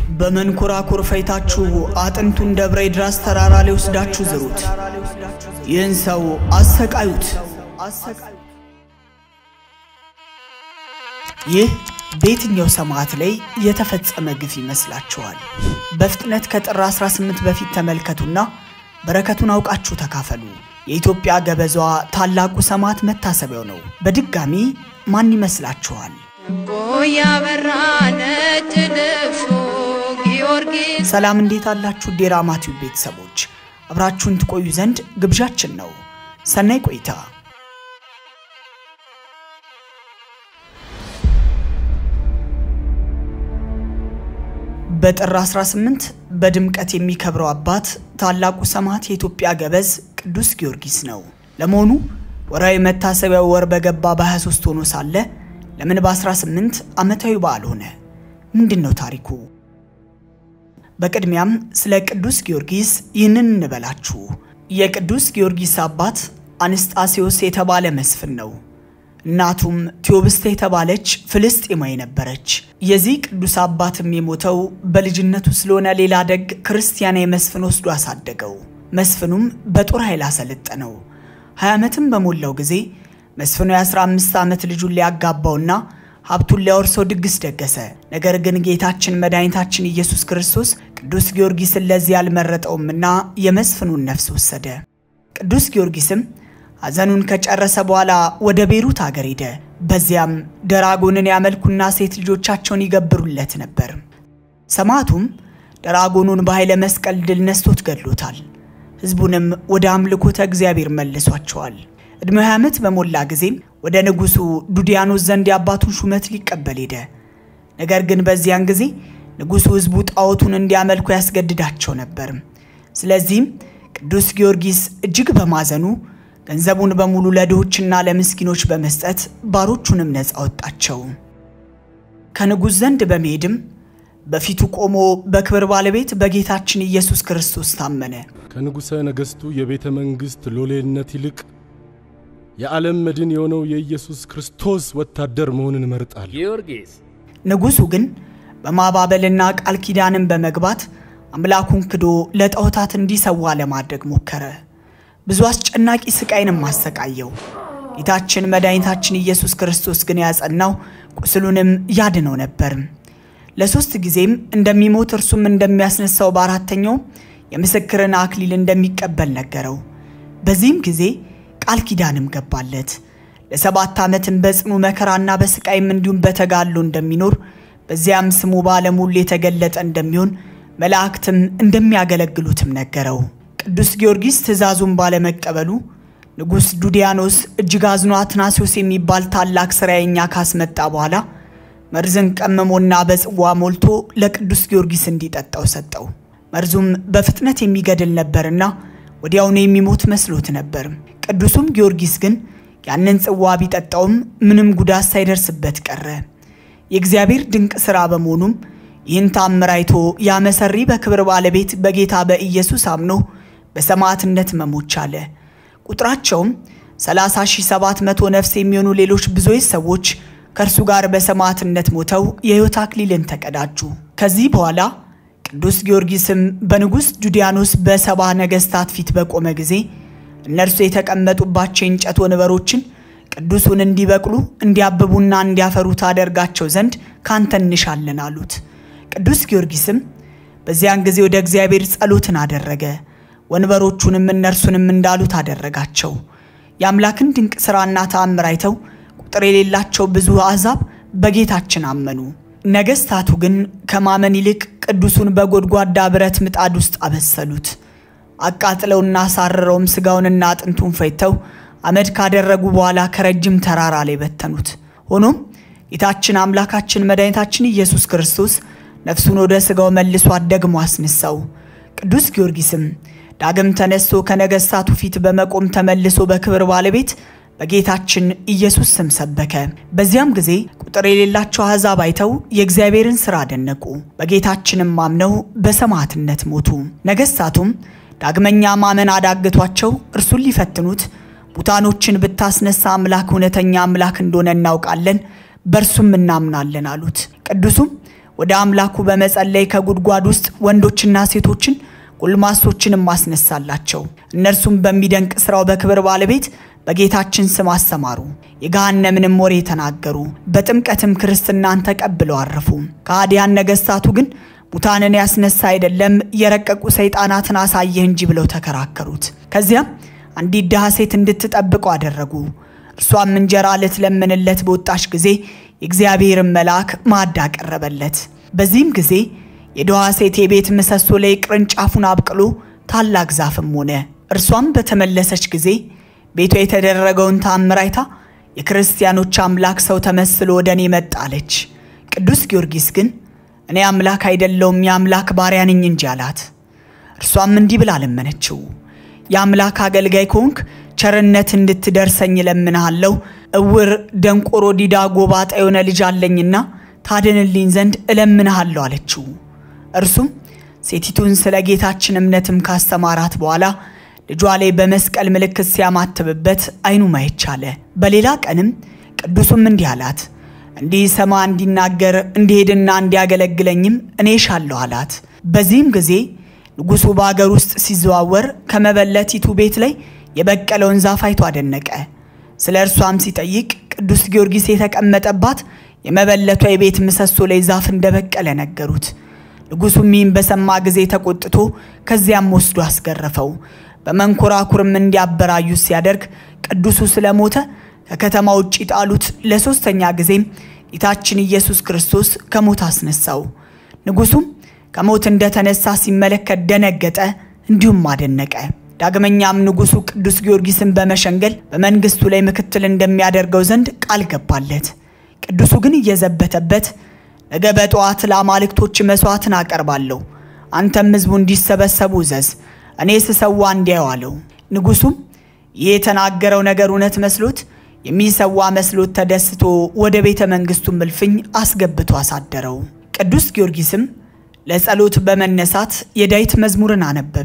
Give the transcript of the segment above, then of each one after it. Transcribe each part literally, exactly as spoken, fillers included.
በመንኮራኩር ፈይታችሁ አጥንቱን ደብረ ድራስ ተራራ ላይ ወስዳችሁ ዝሩት ይህን ሰው አሰቃዩት ይህ በየትኛው ሰማዕት ላይ የተፈጸመ ግፍ ይመስላችኋል? በፍጥነት ከጥር አስራ ስምንት በፊት ተመልከቱና በረከቱን አውቃችሁ ተካፈሉ። የኢትዮጵያ ገበዟ ታላቁ ሰማዕት መታሰቢያው ነው። በድጋሚ ማን ይመስላችኋል? ቦያ በራነ ተደፎ ጊዮርጊስ ሰላም እንዴት አላችሁ? ዴራማቲው ቤተሰቦች አብራችሁን ትቆዩ ዘንድ ግብዣችን ነው። ሰናይ ቆይታ። በጥር አስራ ስምንት በድምቀት የሚከብረው አባት ታላቁ ሰማዕት የኢትዮጵያ ገበዝ ቅዱስ ጊዮርጊስ ነው። ለመሆኑ ወራዊ መታሰቢያው ወር በገባ በ23 ሆኖ ሳለ ለምን በ18 ዓመታዊ በዓል ሆነ? ምንድነው ታሪኩ? በቅድሚያም ስለ ቅዱስ ጊዮርጊስ ይህንን እንበላችሁ። የቅዱስ ጊዮርጊስ አባት አንስጣሴዎስ የተባለ መስፍን ነው። እናቱም ቴዎብስተ የተባለች ፍልስጤማዊ ነበረች። የዚህ ቅዱስ አባትም የሞተው በልጅነቱ ስለሆነ ሌላ ደግ ክርስቲያናዊ መስፍን ወስዶ አሳደገው። መስፍኑም በጦር ኃይል አሰለጠነው። ሃያ ዓመትም በሞላው ጊዜ መስፍኑ የ15 ዓመት ልጁን ሊያጋባውና ሀብቱን ሊያወርሰው ድግስ ደገሰ። ነገር ግን ጌታችን መድኃኒታችን ኢየሱስ ክርስቶስ ቅዱስ ጊዮርጊስን ለዚህ ያልመረጠውምና የመስፍኑን ነፍስ ወሰደ። ቅዱስ ጊዮርጊስም አዘኑን ከጨረሰ በኋላ ወደ ቤሩት ሀገር ሄደ። በዚያም ደራጎንን ያመልኩና ሴት ልጆቻቸውን ይገብሩለት ነበር። ሰማዕቱም ደራጎኑን በኃይለ መስቀል ድል ነስቶት ገድሎታል። ሕዝቡንም ወደ አምልኮተ እግዚአብሔር መልሷቸዋል። ዕድሜው ሃያ ዓመት በሞላ ጊዜ ወደ ንጉሱ ዱዲያኖስ ዘንድ የአባቱን ሹመት ሊቀበል ሄደ። ነገር ግን በዚያን ጊዜ ንጉሱ ሕዝቡ ጣዖቱን እንዲያመልኩ ያስገድዳቸው ነበር። ስለዚህም ቅዱስ ጊዮርጊስ እጅግ በማዘኑ ገንዘቡን በሙሉ ለድሆችና ለምስኪኖች በመስጠት ባሮቹንም ነፃ አወጣቸው። ከንጉስ ዘንድ በመሄድም በፊቱ ቆሞ በክብር ባለቤት በጌታችን ኢየሱስ ክርስቶስ ታመነ። ከንጉሰ ነገስቱ የቤተ መንግስት ሎሌልነት ይልቅ የዓለም መድን የሆነው የኢየሱስ ክርስቶስ ወታደር መሆንን መርጣል። ጊዮርጊስ ንጉሱ ግን በማባበልና ቃል ኪዳንን በመግባት አምላኩን ክዶ ለጣዖታት እንዲሰዋ ለማድረግ ሞከረ። ብዙ አስጨናቂ ስቃይንም ማሰቃየው። ጌታችን መድኃኒታችን ኢየሱስ ክርስቶስ ግን ያጸናው ቁስሉንም ያድነው ነበር። ለሶስት ጊዜም እንደሚሞት እርሱም እንደሚያስነሳው በአራተኛው የምስክርን አክሊል እንደሚቀበል ነገረው። በዚህም ጊዜ ቃል ኪዳንም ገባለት። ለሰባት ዓመትም በጽኑ መከራና በስቃይም እንዲሁም በተጋድሎ እንደሚኖር በዚያም ስሙ በዓለም ሁሉ የተገለጠ እንደሚሆን መላእክትም እንደሚያገለግሉትም ነገረው። ቅዱስ ጊዮርጊስ ትእዛዙን ባለመቀበሉ ንጉስ ዱዲያኖስ እጅግ አዝኖ አትናሲዮስ የሚባል ታላቅ ሥራየኛ ካስመጣ በኋላ መርዝን ቀመሞና በጽዋ ሞልቶ ለቅዱስ ጊዮርጊስ እንዲጠጣው ሰጠው። መርዙም በፍጥነት የሚገድል ነበርና ወዲያውኑ የሚሞት መስሎት ነበር። ቅዱሱም ጊዮርጊስ ግን ያንን ጽዋ ቢጠጣውም ምንም ጉዳት ሳይደርስበት ቀረ። የእግዚአብሔር ድንቅ ሥራ በመሆኑም ይህን ታምር አይቶ ያመሰሪ በክብር ባለቤት በጌታ በኢየሱስ አምኖ በሰማዕትነት መሞት ቻለ። ቁጥራቸውም ሰላሳ ሺህ ሰባት መቶ ነፍስ የሚሆኑ ሌሎች ብዙዎች ሰዎች ከእርሱ ጋር በሰማዕትነት ሞተው የሕይወት አክሊልን ተቀዳጁ። ከዚህ በኋላ ቅዱስ ጊዮርጊስም በንጉስ ዱዲያኖስ በሰባ ነገስታት ፊት በቆመ ጊዜ እነርሱ የተቀመጡባቸው እንጨት ወንበሮችን ቅዱሱን እንዲበቅሉ እንዲያብቡና እንዲያፈሩ ታደርጋቸው ዘንድ ካንተ እንሻለን አሉት። ቅዱስ ጊዮርጊስም በዚያን ጊዜ ወደ እግዚአብሔር ጸሎትን አደረገ። ወንበሮቹንም እነርሱንም እንዳሉት አደረጋቸው። የአምላክን ድንቅ ሥራና ተአምር አይተው ቁጥር የሌላቸው ብዙ አሕዛብ በጌታችን አመኑ። ነገስታቱ ግን ከማመን ይልቅ ቅዱሱን በጎድጓዳ ብረት ምጣድ ውስጥ አበሰሉት። አቃጥለውና ሳረረውም ስጋውንና አጥንቱን ፈይተው አመድ ካደረጉ በኋላ ከረጅም ተራራ ላይ በተኑት። ሆኖም ጌታችን አምላካችን መድኃኒታችን ኢየሱስ ክርስቶስ ነፍሱን ወደ ስጋው መልሶ ደግሞ አስነሳው። ቅዱስ ጊዮርጊስም ዳግም ተነስቶ ከነገስታቱ ፊት በመቆም ተመልሶ በክብር ባለቤት በጌታችን ኢየሱስ ስም ሰበከ። በዚያም ጊዜ ቁጥር የሌላቸው አሕዛብ አይተው የእግዚአብሔርን ሥራ አደነቁ። በጌታችንም አምነው በሰማዕትነት ሞቱ። ነገስታቱም ዳግመኛ ማመን አዳግቷቸው እርሱን ሊፈትኑት ሙታኖችን ብታስነሳ አምላክ እውነተኛ አምላክ እንደሆነ እናውቃለን፣ በርሱም እናምናለን አሉት። ቅዱሱም ወደ አምላኩ በመጸለይ ከጉድጓድ ውስጥ ወንዶችና ሴቶችን ጎልማሶችንም ማስነሳላቸው። እነርሱም በሚደንቅ ስራው በክብር ባለቤት በጌታችን ስም አስተማሩ። የገሃነምንም ወሬ ተናገሩ። በጥምቀትም ክርስትናን ተቀብለው አረፉ። ከሃዲያን ነገስታቱ ግን ሙታንን ያስነሳ አይደለም የረቀቁ ሰይጣናትን አሳየህ እንጂ ብለው ተከራከሩት። ከዚያም አንዲት ድሃ ሴት እንድትጠብቀው አደረጉ። እርሷም እንጀራ ልትለምንለት በወጣች ጊዜ የእግዚአብሔር መልአክ ማዕድ አቀረበለት። በዚህም ጊዜ የድሃ ሴት የቤት ምሰሶ ላይ ቅርንጫፉን አብቅሎ ታላቅ ዛፍም ሆነ። እርሷም በተመለሰች ጊዜ ቤቷ የተደረገውን ተአምር አይታ የክርስቲያኖች አምላክ ሰው ተመስሎ ወደኔ መጣለች። ቅዱስ ጊዮርጊስ ግን እኔ አምላክ አይደለሁም የአምላክ ባሪያ ነኝ እንጂ አላት። እርሷም እንዲህ ብላ ለመነችው። የአምላክ አገልጋይ ከሆንክ ቸርነት እንድትደርሰኝ ለምንሃለሁ። እውር ደንቆሮ ዲዳ ጎባጣ የሆነ ልጅ አለኝና ታድንልኝ ዘንድ እለምንሃለሁ አለችው። እርሱም ሴቲቱን ስለ ጌታችን እምነትም ካስተማራት በኋላ ልጇ ላይ በመስቀል ምልክት ሲያማትብበት አይኑ ማየት ቻለ። በሌላ ቀንም ቅዱሱም እንዲህ አላት። እንዲህ ሰማ እንዲናገር እንዲሄድና እንዲያገለግለኝም እኔ ሻለሁ አላት። በዚህም ጊዜ ንጉሱ በአገር ውስጥ ሲዘዋወር ከመበለቲቱ ቤት ላይ የበቀለውን ዛፍ አይቶ አደነቀ። ስለ እርሷም ሲጠይቅ ቅዱስ ጊዮርጊስ የተቀመጠባት የመበለቷ የቤት ምሰሶ ላይ ዛፍ እንደበቀለ ነገሩት። ንጉሱም ይህን በሰማ ጊዜ ተቆጥቶ ከዚያም ወስዶ አስገረፈው። በመንኮራኩርም እንዲያበራዩ ሲያደርግ ቅዱሱ ስለሞተ ከከተማ ውጪ ጣሉት። ለሶስተኛ ጊዜም ጌታችን ኢየሱስ ክርስቶስ ከሞት አስነሳው። ንጉሱም ከሞት እንደተነሳ ሲመለከት ደነገጠ፣ እንዲሁም አደነቀ። ዳግመኛም ንጉሱ ቅዱስ ጊዮርጊስን በመሸንገል በመንግስቱ ላይ ምክትል እንደሚያደርገው ዘንድ ቃል ገባለት። ቅዱሱ ግን እየዘበተበት ነገ በጠዋት ለአማልክቶች መስዋዕትን አቀርባለሁ፣ አንተም ሕዝቡ እንዲሰበሰቡ ዘዝ፣ እኔ ስሰዋ እንዲያዩ አለው። ንጉሱም ይህ የተናገረው ነገር እውነት መስሎት የሚሰዋ መስሎት ተደስቶ ወደ ቤተ መንግስቱ ምልፍኝ አስገብቶ አሳደረው። ቅዱስ ጊዮርጊስም ለጸሎት በመነሳት የዳዊት መዝሙርን አነበበ።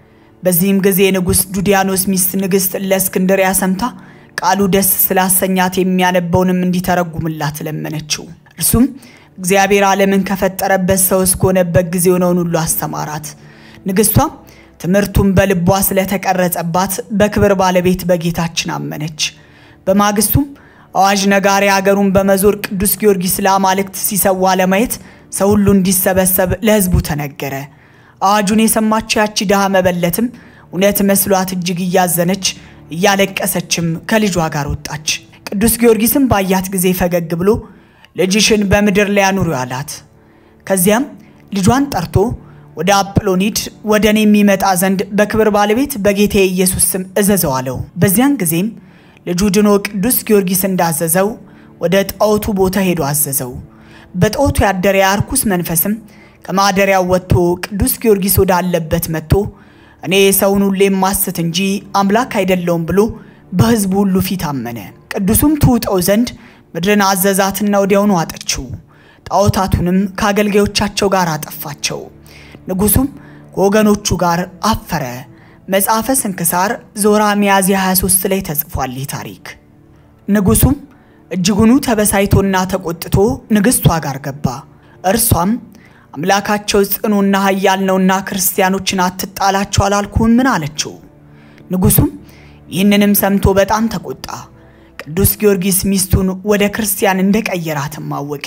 በዚህም ጊዜ ንጉስ ዱዲያኖስ ሚስት ንግስት ለእስክንድርያ ሰምታ ቃሉ ደስ ስላሰኛት የሚያነበውንም እንዲተረጉምላት ለመነችው። እርሱም እግዚአብሔር ዓለምን ከፈጠረበት ሰው እስከሆነበት ጊዜ ሆነውን ሁሉ አስተማራት። ንግስቷም ትምህርቱን በልቧ ስለተቀረጸባት በክብር ባለቤት በጌታችን አመነች። በማግስቱም አዋጅ ነጋሪ አገሩን በመዞር ቅዱስ ጊዮርጊስ ለአማልክት ሲሰዋ ለማየት ሰው ሁሉ እንዲሰበሰብ ለሕዝቡ ተነገረ። አዋጁን የሰማች ያቺ ድሃ መበለትም እውነት መስሏት እጅግ እያዘነች እያለቀሰችም ከልጇ ጋር ወጣች። ቅዱስ ጊዮርጊስም ባያት ጊዜ ፈገግ ብሎ ልጅሽን በምድር ላይ አኑሩ አላት። ከዚያም ልጇን ጠርቶ ወደ አጵሎኒድ ወደኔ የሚመጣ ዘንድ በክብር ባለቤት በጌታ ኢየሱስ ስም እዘዘው አለው። በዚያን ጊዜም ልጁ ድኖ ቅዱስ ጊዮርጊስ እንዳዘዘው ወደ ጣዖቱ ቦታ ሄዶ አዘዘው። በጣዖቱ ያደረ ያርኩስ መንፈስም ከማደሪያው ወጥቶ ቅዱስ ጊዮርጊስ ወዳለበት መጥቶ እኔ ሰውን ሁሉ ማስት እንጂ አምላክ አይደለሁም ብሎ በሕዝቡ ሁሉ ፊት አመነ። ቅዱሱም ትውጠው ዘንድ ምድርን አዘዛትና ወዲያውኑ አጠችው። ጣዖታቱንም ከአገልጋዮቻቸው ጋር አጠፋቸው። ንጉሱም ከወገኖቹ ጋር አፈረ። መጽሐፈ ስንክሳር ዞራ ሚያዝያ ሃያ ሶስት ላይ ተጽፏል ይህ ታሪክ። ንጉሱም እጅጉኑ ተበሳይቶና ተቆጥቶ ንግስቷ ጋር ገባ። እርሷም አምላካቸው ጽኑና ኃያል ነውና ክርስቲያኖችን አትጣላቸው አላልኩም ምን አለችው። ንጉሱም ይህንንም ሰምቶ በጣም ተቆጣ። ቅዱስ ጊዮርጊስ ሚስቱን ወደ ክርስቲያን እንደቀየራትም አወቀ።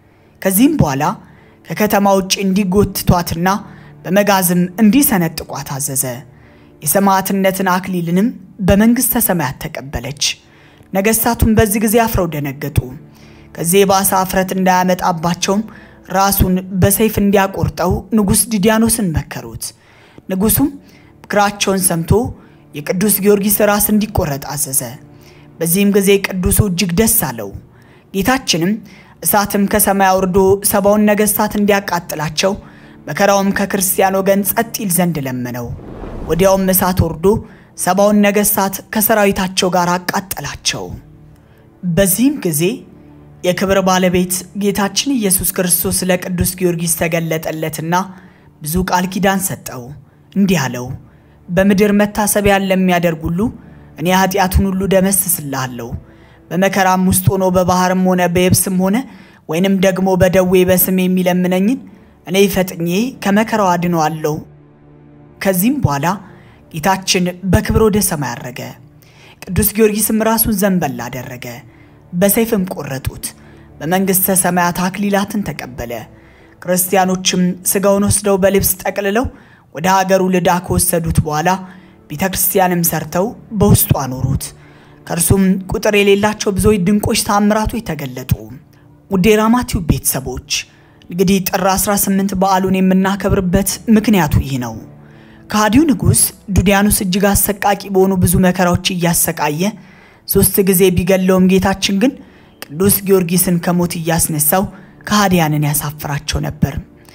ከዚህም በኋላ ከከተማ ውጭ እንዲጎትቷትና በመጋዝም እንዲሰነጥቋት አዘዘ። የሰማዕትነትን አክሊልንም በመንግስተ ሰማያት ተቀበለች። ነገስታቱም በዚህ ጊዜ አፍረው ደነገጡ። ከዚህ ባሳ አፍረት እንዳያመጣባቸውም ራሱን በሰይፍ እንዲያቆርጠው ንጉስ ዲዲያኖስን መከሩት። ንጉሱም ምክራቸውን ሰምቶ የቅዱስ ጊዮርጊስ ራስ እንዲቆረጥ አዘዘ። በዚህም ጊዜ ቅዱሱ እጅግ ደስ አለው። ጌታችንም እሳትም ከሰማይ አውርዶ ሰባውን ነገስታት እንዲያቃጥላቸው መከራውም ከክርስቲያን ወገን ጸጥ ይል ዘንድ ለመነው። ወዲያውም እሳት ወርዶ ሰባውን ነገስታት ከሰራዊታቸው ጋር አቃጠላቸው። በዚህም ጊዜ የክብር ባለቤት ጌታችን ኢየሱስ ክርስቶስ ለቅዱስ ጊዮርጊስ ተገለጠለትና ብዙ ቃል ኪዳን ሰጠው። እንዲህ አለው፣ በምድር መታሰቢያን ለሚያደርግ ሁሉ እኔ ኃጢአቱን ሁሉ ደመስስልሃለሁ። በመከራም ውስጥ ሆኖ በባህርም ሆነ በየብስም ሆነ ወይንም ደግሞ በደዌ በስም የሚለምነኝን እኔ ፈጥኜ ከመከራው አድነዋለሁ። ከዚህም በኋላ ጌታችን በክብር ወደ ሰማይ አረገ። ቅዱስ ጊዮርጊስም ራሱን ዘንበል አደረገ፣ በሰይፍም ቆረጡት። በመንግሥተ ሰማያት አክሊላትን ተቀበለ። ክርስቲያኖችም ሥጋውን ወስደው በልብስ ጠቅልለው ወደ ሀገሩ ልዳ ከወሰዱት በኋላ ቤተክርስቲያንም ሰርተው በውስጡ አኖሩት። ከእርሱም ቁጥር የሌላቸው ብዙዎች ድንቆች ተአምራቶች ተገለጡ። ውድ የራማ ቲዩብ ቤተሰቦች እንግዲህ ጥር አስራ ስምንት በዓሉን የምናከብርበት ምክንያቱ ይህ ነው። ከሃዲው ንጉሥ ዱዲያኖስ እጅግ አሰቃቂ በሆኑ ብዙ መከራዎች እያሰቃየ ሶስት ጊዜ ቢገለውም ጌታችን ግን ቅዱስ ጊዮርጊስን ከሞት እያስነሳው ከሃዲያንን ያሳፍራቸው ነበር።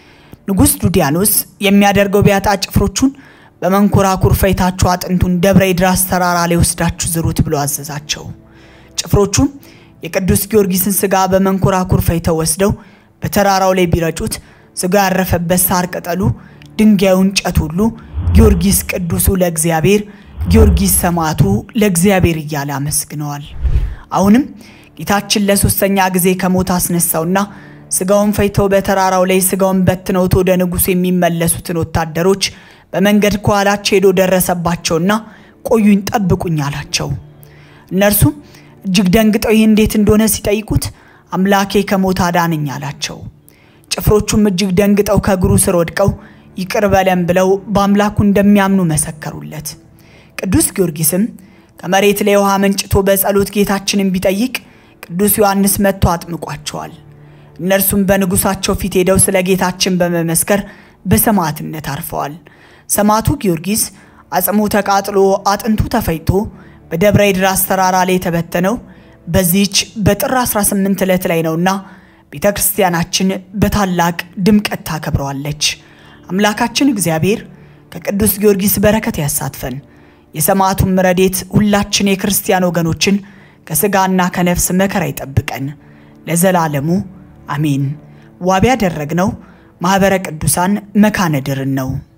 ንጉሥ ዱዲያኖስ የሚያደርገው ቢያጣ ጭፍሮቹን በመንኮራኩር ፈይታቸው አጥንቱን ደብረ ይድራስ ተራራ ላይ ወስዳችሁ ዝሩት ብሎ አዘዛቸው። ጭፍሮቹም የቅዱስ ጊዮርጊስን ሥጋ በመንኮራኩር ፈይተው ወስደው በተራራው ላይ ቢረጩት ሥጋ ያረፈበት ሳር ቅጠሉ ድንጋዩን እንጨት ሁሉ ጊዮርጊስ ቅዱሱ ለእግዚአብሔር ጊዮርጊስ ሰማዕቱ ለእግዚአብሔር እያለ አመስግነዋል። አሁንም ጌታችን ለሶስተኛ ጊዜ ከሞት አስነሳውና ሥጋውን ፈይተው በተራራው ላይ ሥጋውን በትነው ወደ ንጉሥ የሚመለሱትን ወታደሮች በመንገድ ከኋላቸው ሄዶ ደረሰባቸውና ቆዩኝ ጠብቁኝ አላቸው። እነርሱም እጅግ ደንግጠው ይህ እንዴት እንደሆነ ሲጠይቁት አምላኬ ከሞት አዳነኝ አላቸው። ጭፍሮቹም እጅግ ደንግጠው ከእግሩ ስር ወድቀው ይቅር በለን ብለው በአምላኩ እንደሚያምኑ መሰከሩለት። ቅዱስ ጊዮርጊስም ከመሬት ላይ ውሃ መንጭቶ በጸሎት ጌታችንን ቢጠይቅ ቅዱስ ዮሐንስ መጥቶ አጥምቋቸዋል። እነርሱም በንጉሳቸው ፊት ሄደው ስለ ጌታችን በመመስከር በሰማዕትነት አርፈዋል። ሰማዕቱ ጊዮርጊስ አጽሙ ተቃጥሎ አጥንቱ ተፈይቶ በደብረ ይድራስ ተራራ ላይ ተበተነው በዚህች በጥር አስራ ስምንት ዕለት ላይ ነውና ቤተክርስቲያናችን በታላቅ ድምቀት ታከብረዋለች። አምላካችን እግዚአብሔር ከቅዱስ ጊዮርጊስ በረከት ያሳትፈን። የሰማዕቱን ረድኤት ሁላችን የክርስቲያን ወገኖችን ከሥጋና ከነፍስ መከራ ይጠብቀን ለዘላለሙ አሜን። ዋቢ ያደረግነው ማህበረ ቅዱሳን መካነ ድርን ነው።